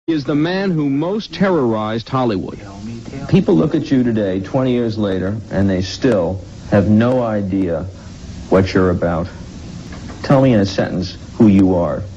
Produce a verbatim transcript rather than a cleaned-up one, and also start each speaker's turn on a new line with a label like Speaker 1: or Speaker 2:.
Speaker 1: Is the man who most terrorized Hollywood.
Speaker 2: People look at you today, twenty years later, and they still have no idea what you're about. Tell me in a sentence who you are.